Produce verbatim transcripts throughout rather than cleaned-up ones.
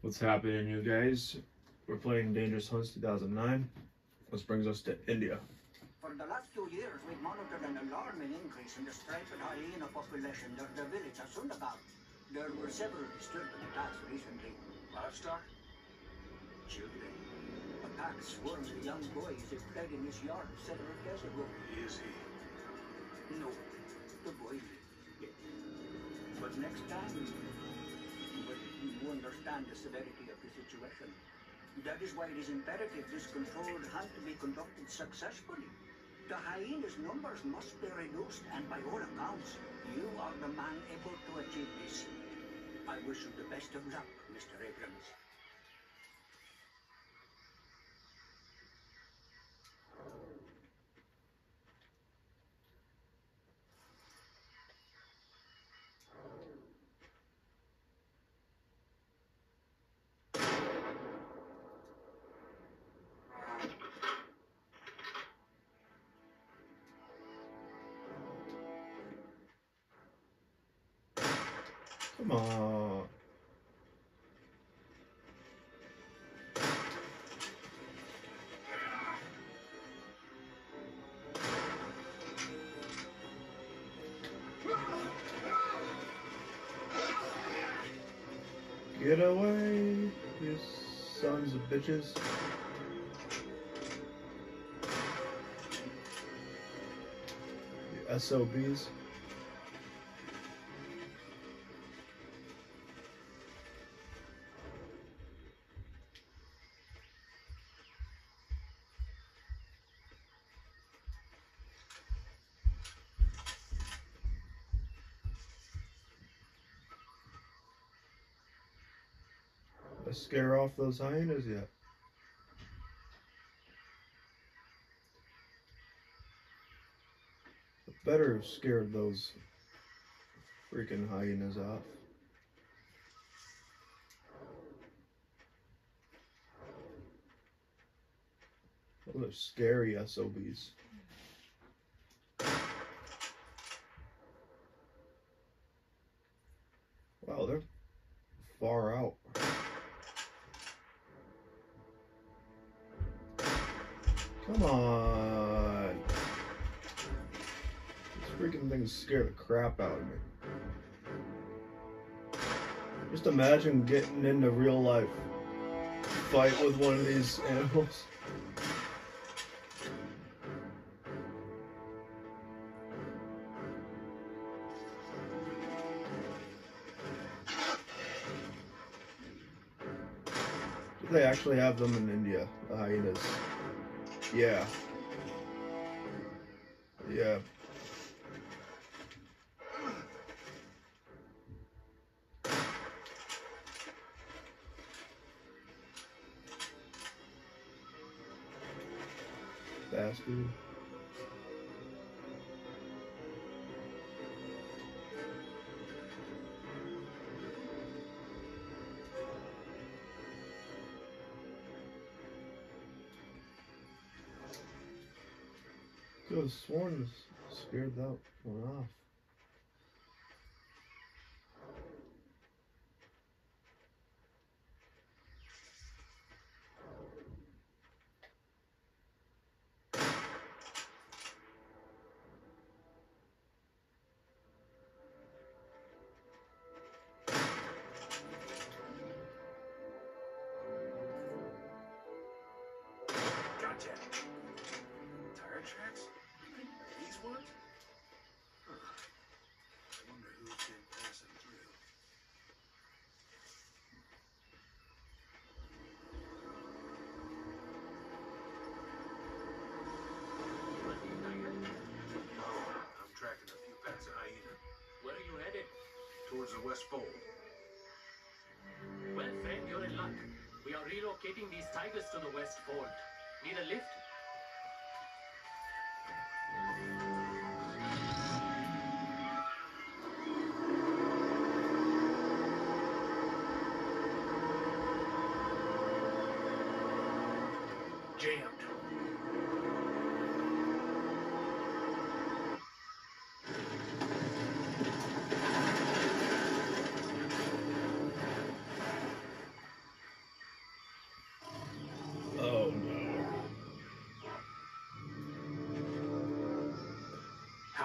What's happening, you guys? We're playing Dangerous Hunts two thousand nine. This brings us to India. For the last few years, we've monitored an alarming increase in the striped hyena population near the village of Sundagam. There were several disturbing attacks recently. Livestock? Children? A pack swarmed the young boys that played in his yard several days ago. Is he? No, the boy. But next time, but you understand the severity of the situation. That is why it is imperative this controlled hunt to be conducted successfully. The hyenas' numbers must be reduced, and by all accounts, you are the man able to achieve this. I wish you the best of luck, Mister Abrams. Come on. Get away, you sons of bitches. You S O Bs. Let's scare off those hyenas yet. I better have scared those freaking hyenas off. Those are scary S O Bs. Wow, they're far out. Come on. These freaking things scare the crap out of me. Just imagine getting into real life fight with one of these animals. Do they actually have them in India, the hyenas? Yeah. Yeah. Bastard. Could have sworn this scared that one off. Gotcha. Tire tracks? These ones? Huh. I wonder who's been passing through. I'm tracking a few packs of hyena. Where are you headed? Towards the West Fold. Well, friend, you're in luck. We are relocating these tigers to the West Fold. Need a lift? Jammed.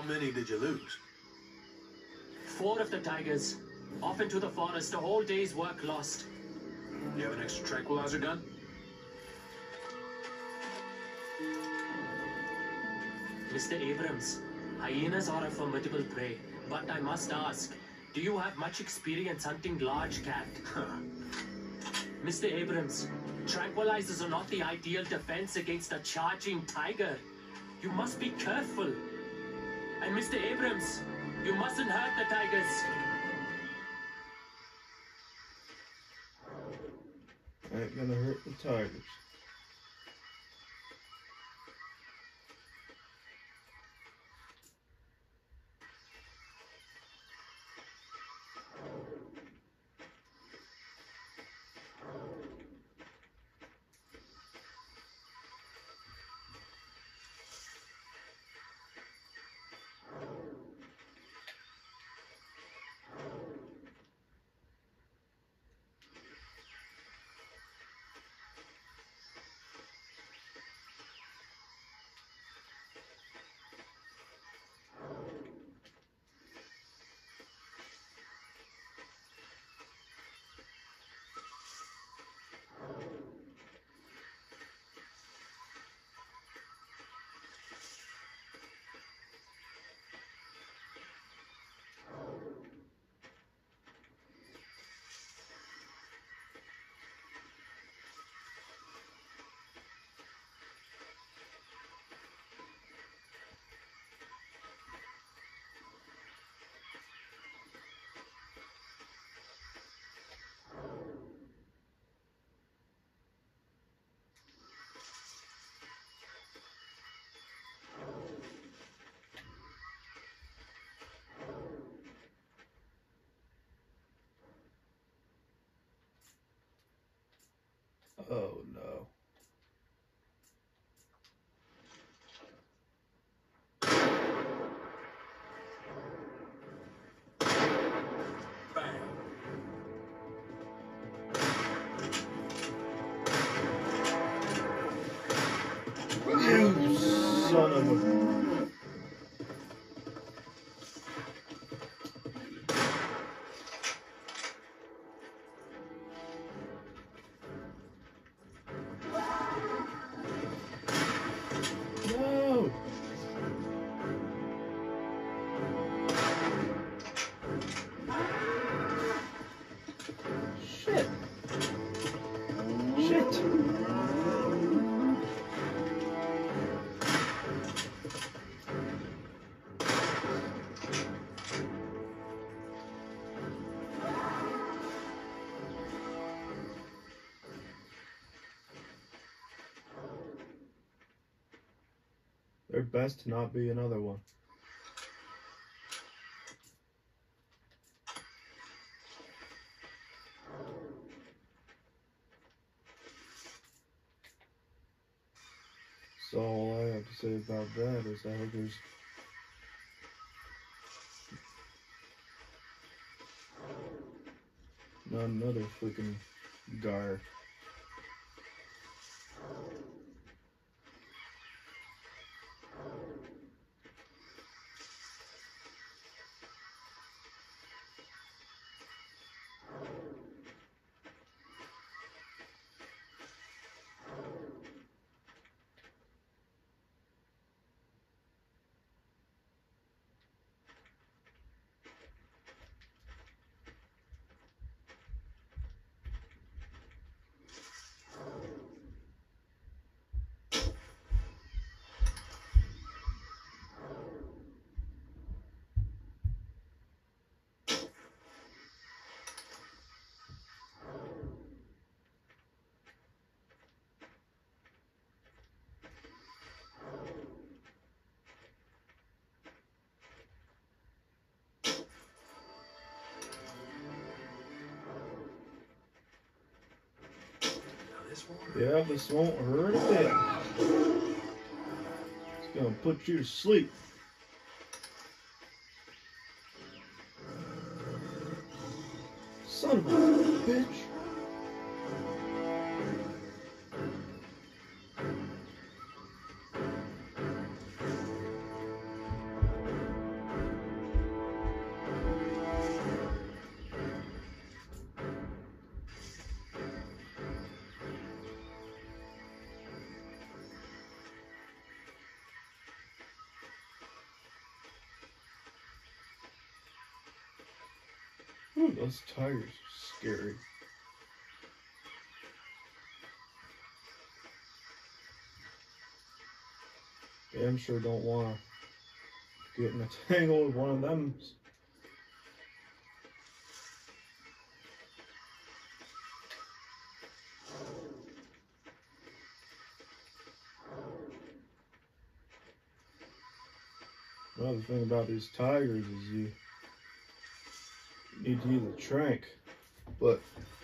many did you lose? Four of the tigers. Off into the forest, a whole day's work lost. You have an extra tranquilizer gun? Mister Abrams, hyenas are a formidable prey, but I must ask, do you have much experience hunting large cat? Mister Abrams, tranquilizers are not the ideal defense against a charging tiger. You must be careful. And Mister Abrams, you mustn't hurt the tigers. Ain't gonna hurt the tigers. Oh no. Bang. You son of a... No! Shit! Shit! There best to not be another one. So all I have to say about that is I hope there's not another freaking Gar. Yeah, this won't hurt a bit. It's gonna put you to sleep. Son of a bitch. Ooh, those tigers are scary. Damn sure don't want to get in a tangle with one of them. Another thing about these tigers is you need to use a trank, but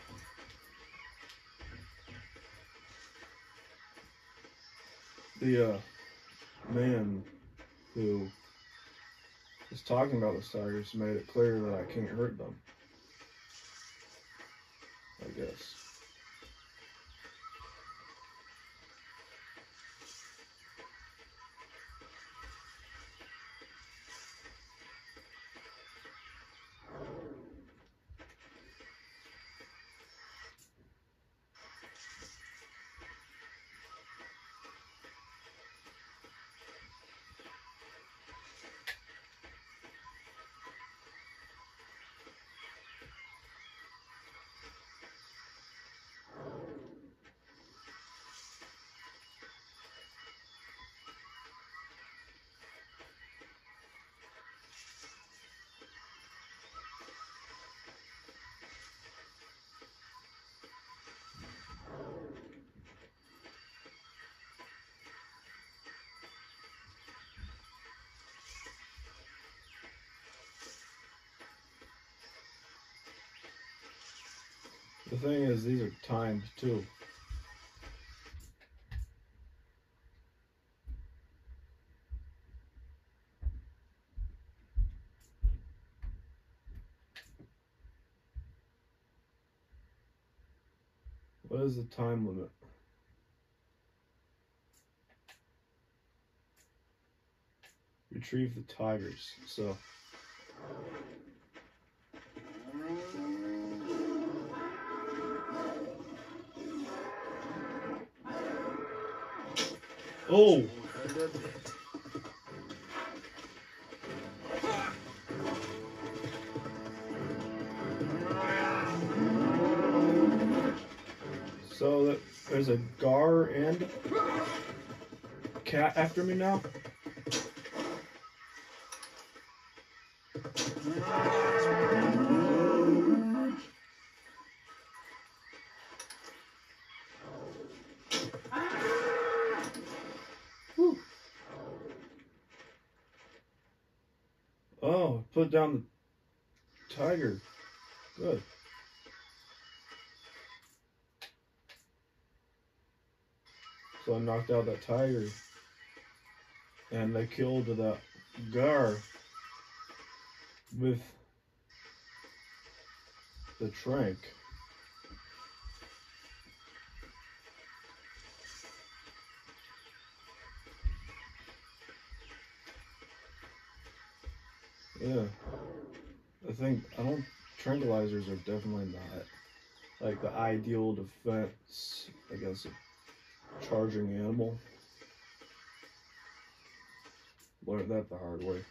the uh, man who is talking about the tigers made it clear that I can't hurt them, I guess. The thing is, these are timed too. What is the time limit? Retrieve the tigers. So oh, so that there's a gar and cat after me now. Oh, put down the tiger. Good. So I knocked out that tiger. And they killed that gar with the trank. Yeah, I think, I don't, tranquilizers are definitely not like the ideal defense against a charging animal. Learned that the hard way.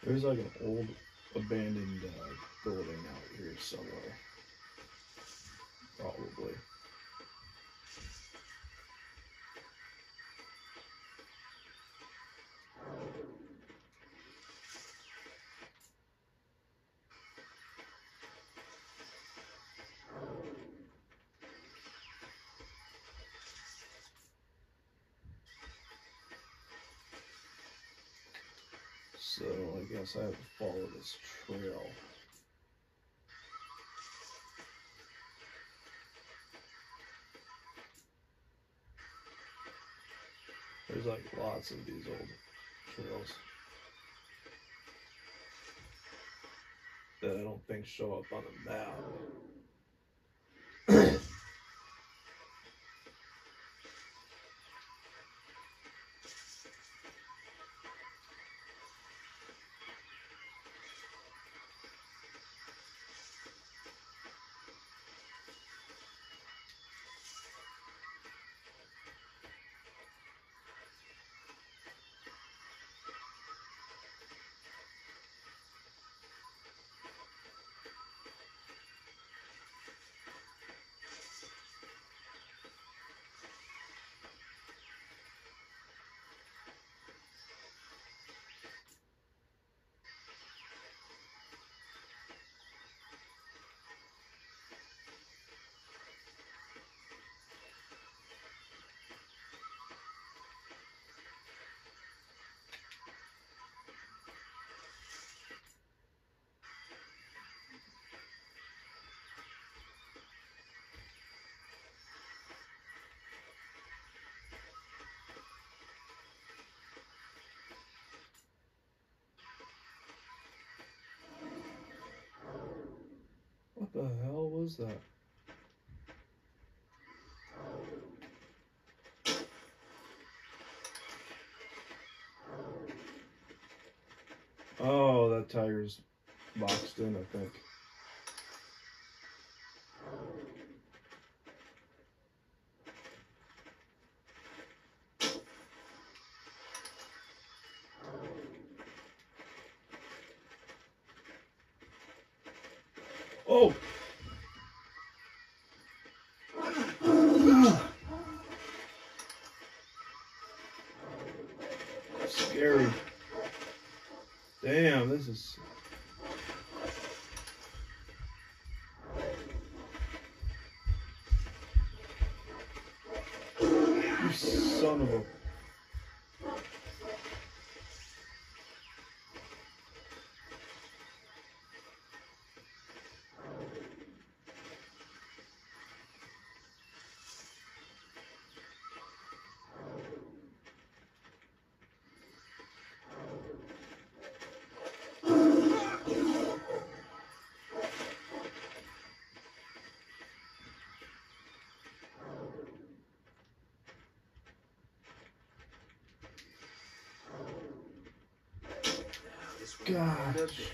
There's like an old abandoned uh, building out here somewhere. Probably. So I guess I have to follow this trail. There's like lots of these old trails that I don't think show up on the map. What the hell was that? Oh, that tiger's boxed in, I think. Oh! Scary. Damn, this is... You son of a... God.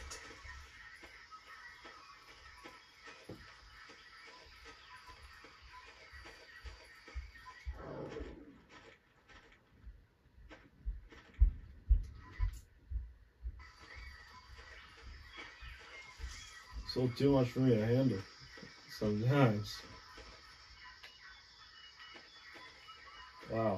So too much for me to handle sometimes. Wow.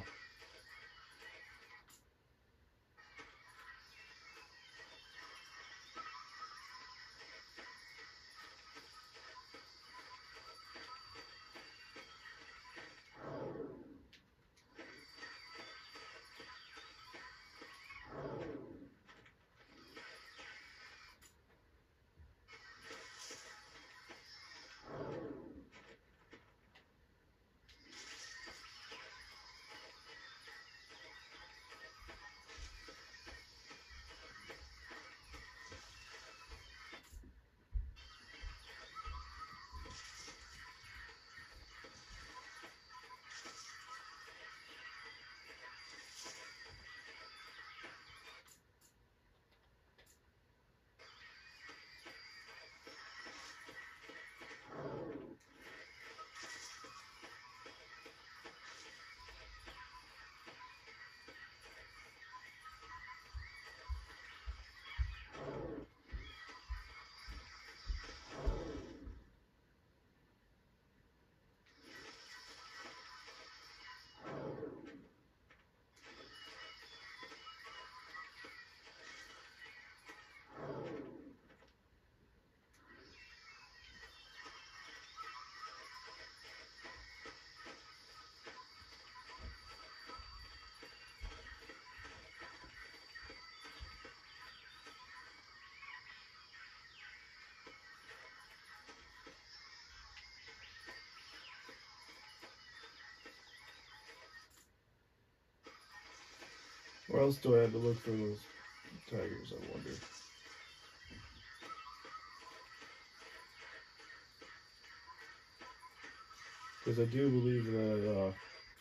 Where else do I have to look for those tigers, I wonder? Because I do believe that, uh,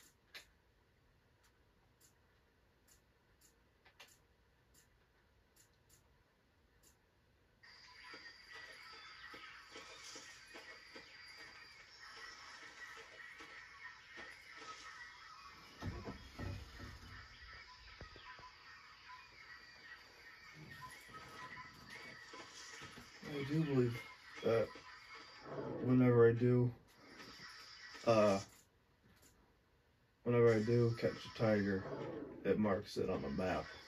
I do believe that whenever I do, uh, whenever I do catch a tiger, it marks it on the map.